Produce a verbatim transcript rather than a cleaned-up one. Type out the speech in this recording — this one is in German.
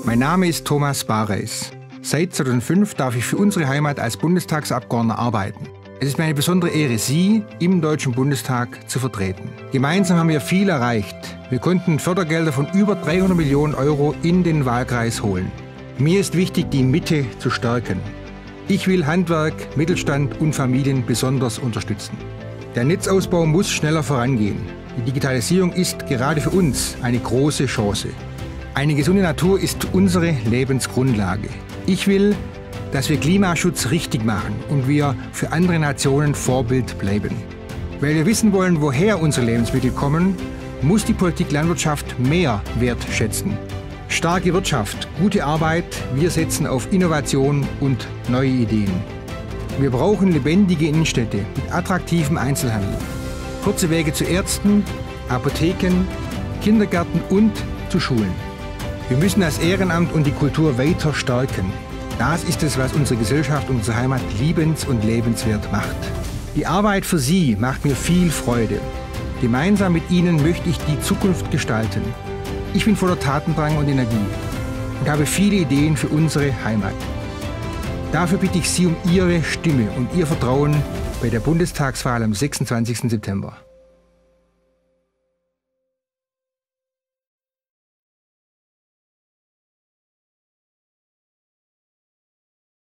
Mein Name ist Thomas Bareis. Seit zweitausendfünf darf ich für unsere Heimat als Bundestagsabgeordneter arbeiten. Es ist mir eine besondere Ehre, Sie im Deutschen Bundestag zu vertreten. Gemeinsam haben wir viel erreicht. Wir konnten Fördergelder von über dreihundert Millionen Euro in den Wahlkreis holen. Mir ist wichtig, die Mitte zu stärken. Ich will Handwerk, Mittelstand und Familien besonders unterstützen. Der Netzausbau muss schneller vorangehen. Die Digitalisierung ist gerade für uns eine große Chance. Eine gesunde Natur ist unsere Lebensgrundlage. Ich will, dass wir Klimaschutz richtig machen und wir für andere Nationen Vorbild bleiben. Weil wir wissen wollen, woher unsere Lebensmittel kommen, muss die Politik Landwirtschaft mehr wertschätzen. Starke Wirtschaft, gute Arbeit, wir setzen auf Innovation und neue Ideen. Wir brauchen lebendige Innenstädte mit attraktivem Einzelhandel. Kurze Wege zu Ärzten, Apotheken, Kindergärten und zu Schulen. Wir müssen das Ehrenamt und die Kultur weiter stärken. Das ist es, was unsere Gesellschaft und unsere Heimat liebens- und lebenswert macht. Die Arbeit für Sie macht mir viel Freude. Gemeinsam mit Ihnen möchte ich die Zukunft gestalten. Ich bin voller Tatendrang und Energie und habe viele Ideen für unsere Heimat. Dafür bitte ich Sie um Ihre Stimme und Ihr Vertrauen bei der Bundestagswahl am sechsundzwanzigsten September.